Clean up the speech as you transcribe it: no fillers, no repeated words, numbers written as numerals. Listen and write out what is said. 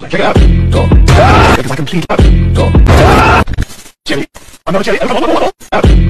Check it out. Talk. Because I complete out. Talk. Cherry. I'm not a cherry.